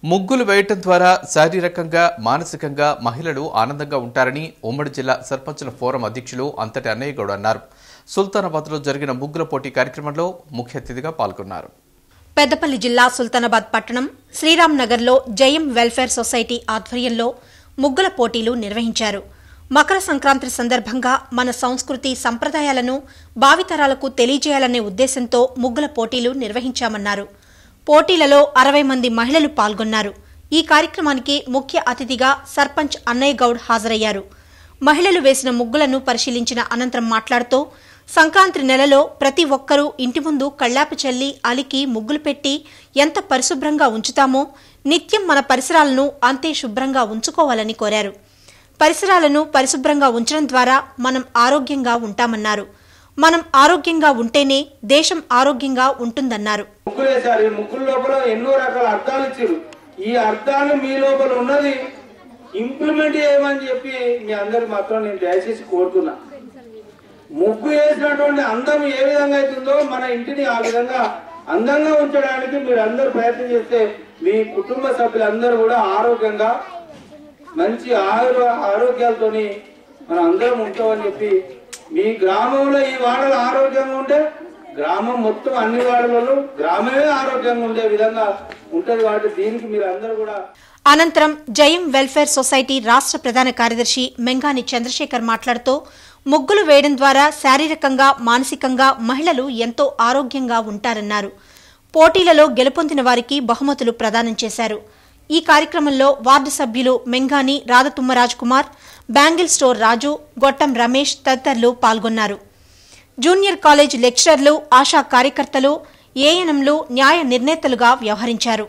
ముగ్గులు వేయటం ద్వారా శారీరకంగా మానసికంగా మహిళలు ఆనందంగా ఉంటారని ఉమ్మడి జిల్లా సర్పంచుల ఫోరం అధ్యక్షులు అంతటి అన్నయ్య గౌడ్ అన్నారు. సుల్తానాబాద్లో జరిగిన ముగ్గుల పోటీ కార్యక్రమంలో ముఖ్య అతిథిగా పాల్గొన్నారు. పెద్దపల్లి జిల్లా సుల్తానాబాద్ పట్టణం శ్రీరామ్ నగర్లో జయం వెల్ఫేర్ సొసైటీ ఆధ్వర్యంలో ముగ్గుల పోటీలు నిర్వహించారు. మకర సంక్రాంతి సందర్భంగా మన సంస్కృతి సంప్రదాయాలను భావితరాలకు తెలియజేయాలనే ఉద్దేశంతో ముగ్గుల పోటీలు నిర్వహించామన్నారు. పోటీలలో 60 మంది మహిళలు పాల్గొన్నారు. ఈ కార్యక్రమానికి ముఖ్య అతిథిగా సర్పంచ్ అన్నయ్య గౌడ్ హాజరయ్యారు. మహిళలు వేసిన ముగ్గులను పరిశీలించిన అనంతరం మాట్లాడుతూ సంక్రాంతి నెలలో ప్రతి ఒక్కరూ ఇంటి ముందు కళ్లాపు చల్లి అలికి ముగ్గులు పెట్టి ఎంత పరిశుభ్రంగా ఉంచుతామో నిత్యం మన పరిసరాలను అంతే శుభ్రంగా ఉంచుకోవాలని కోరారు. పరిసరాలను పరిశుభ్రంగా ఉంచడం ద్వారా మనం ఆరోగ్యంగా ఉంటామన్నారు. మనం ఆరోగ్యంగా ఉంటేనే దేశం ఆరోగ్యంగా ఉంటుందన్నారు. ముగ్గుల లోపల ఎన్నో రకాల అర్థాలు ఇచ్చారు. ఈ అర్థాలు మీ లోపల ఉన్నది ఇంప్లిమెంట్ చేయమని చెప్పి మీ అందరికి మాత్రం నేను దయచేసి కోరుతున్నా. ముగ్గు వేసినటువంటి అందం ఏ విధంగా అవుతుందో మన ఇంటిని ఆ విధంగా అందంగా ఉంచడానికి మీరు అందరూ ప్రయత్నం చేస్తే మీ కుటుంబ సభ్యులందరూ కూడా ఆరోగ్యంగా మంచి ఆరోగ్యాలతోని మనం అందరం ఉంటామని చెప్పి మీ గ్రామంలో ఈ వాడలు ఆరోగ్యంగా ఉంటే గ్రామం మొత్తం అన్ని వాడలలో గ్రామమే ఆరోగ్యంగా ఉండే విధంగా ఉంటది. కాబట్టి దీనికి మీరు అందరూ కూడా. అనంతరం జయం వెల్ఫేర్ సొసైటీ రాష్ట్ర ప్రధాన కార్యదర్శి మెంగాని చంద్రశేఖర్ మాట్లాడుతూ ముగ్గులు వేయడం ద్వారా శారీరకంగా మానసికంగా మహిళలు ఎంతో ఆరోగ్యంగా ఉంటారన్నారు. పోటీలలో గెలుపొందిన వారికి బహుమతులు ప్రదానం చేశారు. ఈ కార్యక్రమంలో వార్డు సభ్యులు మెంగాని రాధతుమ్మరాజ్ కుమార్, బ్యాంగిల్ స్టోర్ రాజు, గొట్టం రమేష్ తదితరులు పాల్గొన్నారు. జూనియర్ కాలేజ్ లెక్చరర్లు, ఆశా కార్యకర్తలు, ఏఎన్ఎంలు న్యాయ నిర్ణేతలుగా వ్యవహరించారు.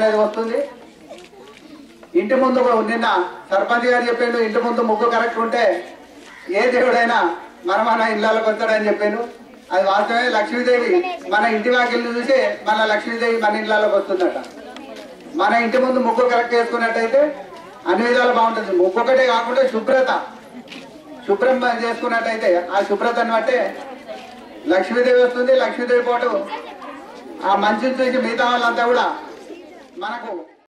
ఇంటి ముందు నిన్న సర్పంచ్ గారు చెప్పాడు, ఇంటి ముందు ముగ్గు కరెక్ట్ ఉంటే ఏ దేవుడైనా మన ఇళ్లలోకి వస్తాడని చెప్పాను. అది వాస్తవమే. లక్ష్మీదేవి మన ఇంటి వాకిల్ని చూసి మన లక్ష్మీదేవి మన ఇళ్లలోకి వస్తుందట. మన ఇంటి ముందు ముగ్గు కరెక్ట్ చేసుకున్నట్టయితే అన్ని విధాలు బాగుంటుంది. ముగ్గు ఒకటే కాకుండా శుభ్రం చేసుకున్నట్టయితే ఆ శుభ్రతను బట్టే లక్ష్మీదేవి వస్తుంది. లక్ష్మీదేవి పాటు ఆ మంచిని చూసి మిగతా వాళ్ళంతా కూడా మనకు